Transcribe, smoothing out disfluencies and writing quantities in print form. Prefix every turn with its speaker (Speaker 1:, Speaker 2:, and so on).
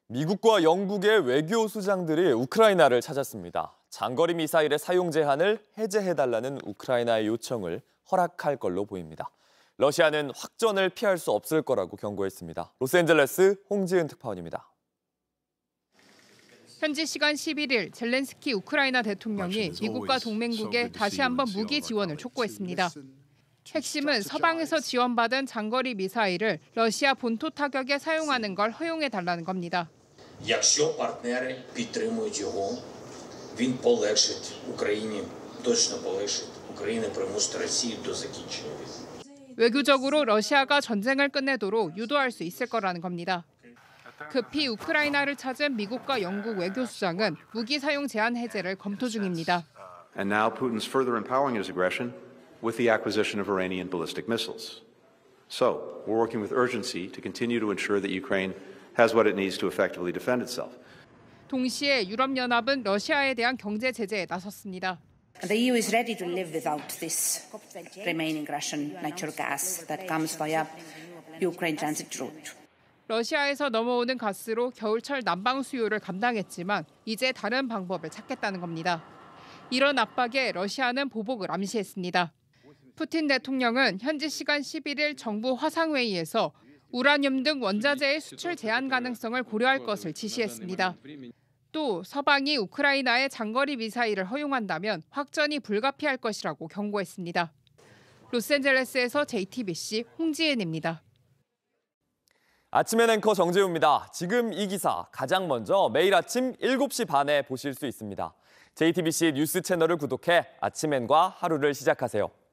Speaker 1: 미국과 영국의 외교 수장들이 우크라이나를 찾았습니다. 장거리 미사일의 사용 제한을 해제해달라는 우크라이나의 요청을 허락할 걸로 보입니다. 러시아는 확전을 피할 수 없을 거라고 경고했습니다. 로스앤젤레스 홍지은 특파원입니다.
Speaker 2: 현지 시간 11일 젤렌스키 우크라이나 대통령이 미국과 동맹국에 다시 한번 무기 지원을 촉구했습니다. 핵심은 서방에서 지원받은 장거리 미사일을 러시아 본토 타격에 사용하는 걸 허용해달라는 겁니다.
Speaker 3: Якщо партнери підтримують його, він полегшить Україні, точно полегшить. Україна примусить Росію до закінчення війни.
Speaker 2: 외교적으로 러시아가 전쟁을 끝내도록 유도할 수 있을 거라는 겁니다. 급히 우크라이나를 찾은 미국과 영국 외교수장은 무기 사용 제한 해제를 검토 중입니다.
Speaker 4: And now Putin's further empowering his aggression with the acquisition of Iranian ballistic missiles. So, we're working with urgency to continue to ensure that Ukraine has what it needs to effectively defend itself.
Speaker 2: 동시에 유럽연합은 러시아에 대한 경제 제재에 나섰습니다.
Speaker 5: The EU is ready to live without this remaining Russian natural gas that comes via Ukraine transit route.
Speaker 2: 러시아에서 넘어오는 가스로 겨울철 난방 수요를 감당했지만 이제 다른 방법을 찾겠다는 겁니다. 이런 압박에 러시아는 보복을 암시했습니다. 푸틴 대통령은 현지 시간 11일 정부 화상회의에서 우라늄 등 원자재의 수출 제한 가능성을 고려할 것을 지시했습니다. 또 서방이 우크라이나에 장거리 미사일을 허용한다면 확전이 불가피할 것이라고 경고했습니다. 로스앤젤레스에서 JTBC 홍지은입니다.
Speaker 1: 아침엔 앵커 정재우입니다. 지금 이 기사 가장 먼저 매일 아침 7시 반에 보실 수 있습니다. JTBC 뉴스 채널을 구독해 아침엔과 하루를 시작하세요.